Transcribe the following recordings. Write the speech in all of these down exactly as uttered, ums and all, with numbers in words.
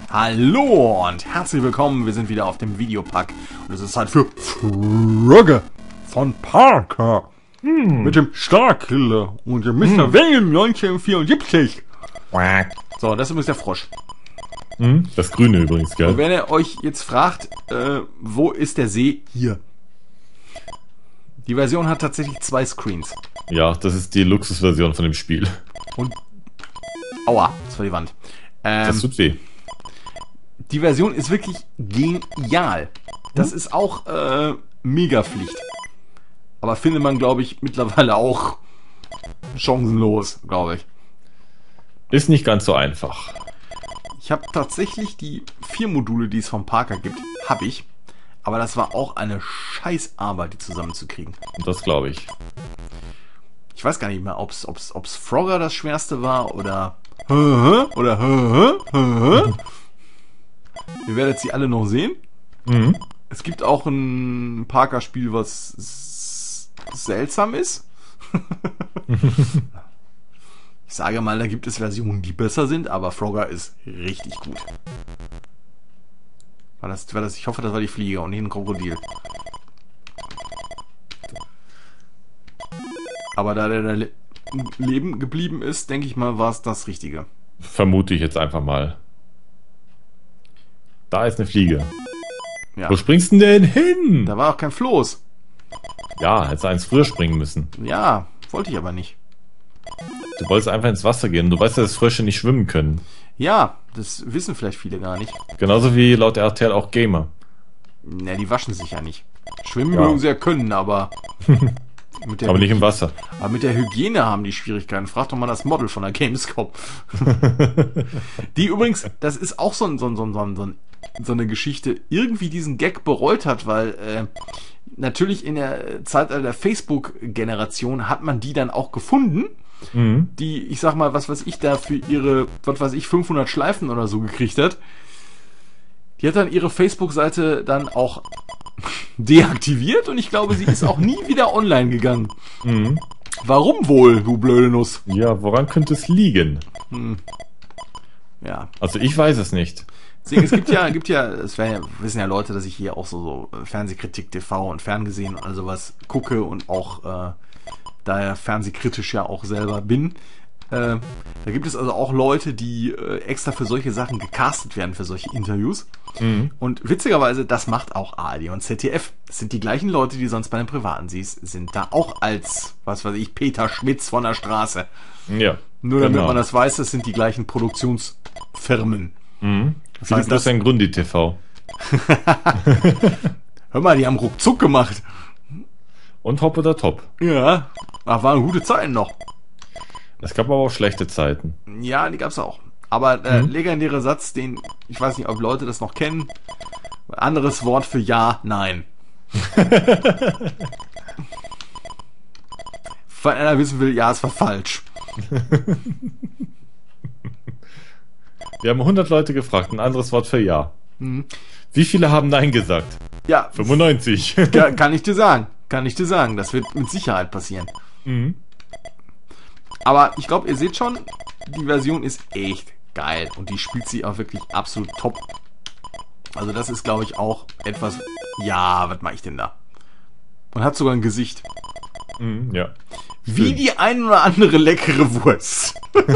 Hallo und herzlich willkommen, wir sind wieder auf dem Videopack und es ist Zeit für Frogger von Parker hm. mit dem Starkiller und dem Mister Hm. Wayne neunzehnhundertvierundsiebzig. So, das ist übrigens der Frosch. Hm. Das Grüne übrigens, gell? Und wenn ihr euch jetzt fragt, äh, wo ist der See? Hier. Die Version hat tatsächlich zwei Screens. Ja, das ist die Luxusversion von dem Spiel. Und... Aua, das war die Wand. Ähm, das tut weh. Die Version ist wirklich genial. Das hm? ist auch äh, Mega-Pflicht. Aber findet man, glaube ich, mittlerweile auch chancenlos, glaube ich. Ist nicht ganz so einfach. Ich habe tatsächlich die vier Module, die es vom Parker gibt, habe ich. Aber das war auch eine Scheißarbeit, die zusammenzukriegen. Das glaube ich. Ich weiß gar nicht mehr, ob es Frogger das schwerste war oder... Oder... Ihr werdet sie alle noch sehen. Mhm. Es gibt auch ein Parker-Spiel, was seltsam ist. Ich sage mal, da gibt es Versionen, die besser sind, aber Frogger ist richtig gut. War das, war das, ich hoffe, das war die Fliege und nicht ein Krokodil. Aber da der da le Leben geblieben ist, denke ich mal, war es das Richtige. Vermute ich jetzt einfach mal. Da ist eine Fliege. Ja. Wo springst du denn hin? Da war auch kein Floß. Ja, hättest du eins früher springen müssen. Ja, wollte ich aber nicht. Du wolltest einfach ins Wasser gehen. Du weißt ja, dass Frösche nicht schwimmen können. Ja, das wissen vielleicht viele gar nicht. Genauso wie laut R T L auch Gamer. Na, die waschen sich ja nicht. Schwimmen Ja. mögen sie ja können, aber... Mit der Aber nicht im Wasser. Aber mit der Hygiene haben die Schwierigkeiten. Frag doch mal das Model von der Gamescom. Die übrigens, das ist auch so, ein, so, ein, so, ein, so, ein, so eine Geschichte, irgendwie diesen Gag bereut hat, weil äh, natürlich in der Zeitalter der Facebook-Generation hat man die dann auch gefunden, Mhm. die, ich sag mal, was weiß ich da für ihre, was weiß ich, fünfhundert Schleifen oder so gekriegt hat. Die hat dann ihre Facebook-Seite dann auch deaktiviert und ich glaube, sie ist auch nie wieder online gegangen. Mhm. Warum wohl, du blöde Nuss? Ja, woran könnte es liegen? Hm. Ja. Also ich weiß es nicht. Deswegen, es gibt ja, gibt ja, es ja, wissen ja Leute, dass ich hier auch so, so Fernsehkritik T V und Ferngesehen und all sowas gucke und auch äh, daher fernsehkritisch ja auch selber bin. Äh, da gibt es also auch Leute, die äh, extra für solche Sachen gecastet werden, für solche Interviews. Mhm. Und witzigerweise, das macht auch A R D und Z D F. Das sind die gleichen Leute, die sonst bei den Privaten siehst, sind da auch als, was weiß ich, Peter Schmitz von der Straße. Ja. Nur damit genau. man das weiß, das sind die gleichen Produktionsfirmen. Mhm. Das Philipp heißt, das, ein Grundi T V. hör mal, die haben ruckzuck gemacht. Und Hop oder Top. Ja, ach, waren gute Zeiten noch. Es gab aber auch schlechte Zeiten. Ja, die gab's auch. Aber äh, Mhm. legendäre Satz, den, ich weiß nicht, ob Leute das noch kennen. Anderes Wort für ja, nein. Wenn einer wissen will, ja, es war falsch. Wir haben hundert Leute gefragt, ein anderes Wort für Ja. Mhm. Wie viele haben Nein gesagt? Ja, fünfundneunzig. ja, kann ich dir sagen. Kann ich dir sagen. Das wird mit Sicherheit passieren. Mhm. Aber ich glaube, ihr seht schon, die Version ist echt geil. Und die spielt sie auch wirklich absolut top. Also das ist, glaube ich, auch etwas... Ja, was mache ich denn da? Und hat sogar ein Gesicht. Mhm, ja. Wie Schön. die ein oder andere leckere Wurst.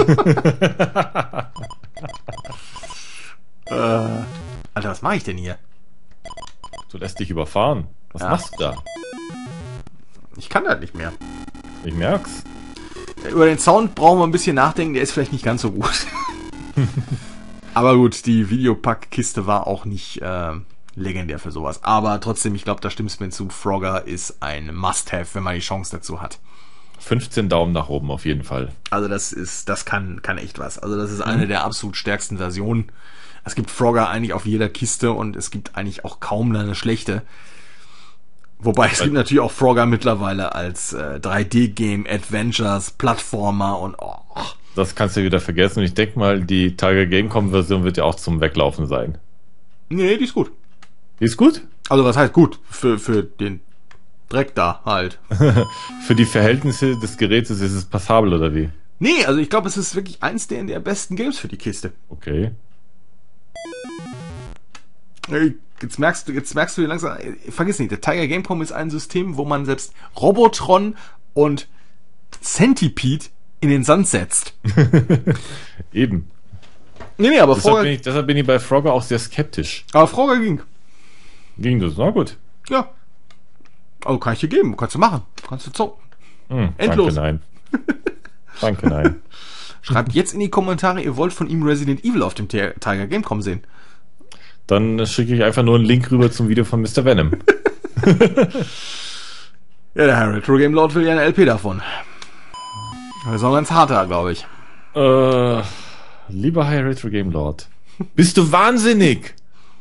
äh, Alter, was mache ich denn hier? Du lässt dich überfahren. Was Ja. machst du da? Ich kann das nicht mehr. Ich merk's. Über den Sound brauchen wir ein bisschen nachdenken, der ist vielleicht nicht ganz so gut. Aber gut, die Videopack-Kiste war auch nicht äh, legendär für sowas. Aber trotzdem, ich glaube, da stimmt's mir zu. Frogger ist ein Must-Have, wenn man die Chance dazu hat. fünfzehn Daumen nach oben auf jeden Fall. Also das ist, das kann, kann echt was. Also das ist eine der absolut stärksten Versionen. Es gibt Frogger eigentlich auf jeder Kiste und es gibt eigentlich auch kaum eine schlechte. Wobei es gibt natürlich auch Frogger mittlerweile als äh, drei D-Game, Adventures, Plattformer und oh. Das kannst du wieder vergessen. Und ich denke mal, die Tiger Gamecom-Version wird ja auch zum Weglaufen sein. Nee, die ist gut. Die ist gut? Also was heißt gut? Für, für den Dreck da halt. Für die Verhältnisse des Geräts ist es passabel, oder wie? Nee, also ich glaube, es ist wirklich eins der, der besten Games für die Kiste. Okay. Jetzt merkst du, jetzt merkst du langsam, vergiss nicht, der Tiger Gamecom ist ein System, wo man selbst Robotron und Centipede in den Sand setzt. Eben. Nee, nee, aber Deshalb Frogger, bin, ich, deshalb bin ich bei Frogger auch sehr skeptisch. aber Frogger ging. Ging das? Na gut. Ja. Also kann ich dir geben, kannst du machen. Kannst du zocken. Hm, Endlos. Danke, nein. Danke, nein. Schreibt jetzt in die Kommentare, ihr wollt von ihm Resident Evil auf dem T- Tiger Gamecom sehen. Dann schicke ich einfach nur einen Link rüber zum Video von Mister Venom. Ja, der Herr Retro Game Lord will ja eine L P davon. Das ist auch ganz harter, glaube ich. Äh, lieber High Retro Game Lord. Bist du wahnsinnig?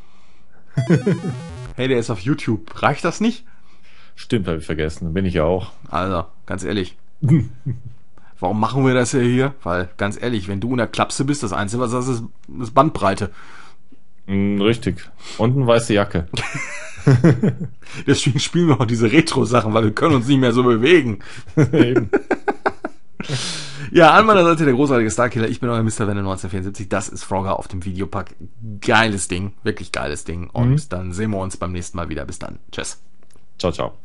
Hey, der ist auf YouTube. Reicht das nicht? Stimmt, habe ich vergessen. Bin ich ja auch. Also, ganz ehrlich. Warum machen wir das ja hier? Weil, ganz ehrlich, wenn du in der Klapse bist, das Einzige, was das ist, ist Bandbreite. Mm, richtig. Und eine weiße Jacke. Deswegen spielen wir auch diese Retro-Sachen, weil wir können uns nicht mehr so bewegen. Eben. Ja, an meiner Seite der großartige Starkiller. Ich bin euer Mister Venom neunzehnhundertvierundsiebzig. Das ist Frogger auf dem Videopack. Geiles Ding. Wirklich geiles Ding. Und Mhm. dann sehen wir uns beim nächsten Mal wieder. Bis dann. Tschüss. Ciao, ciao.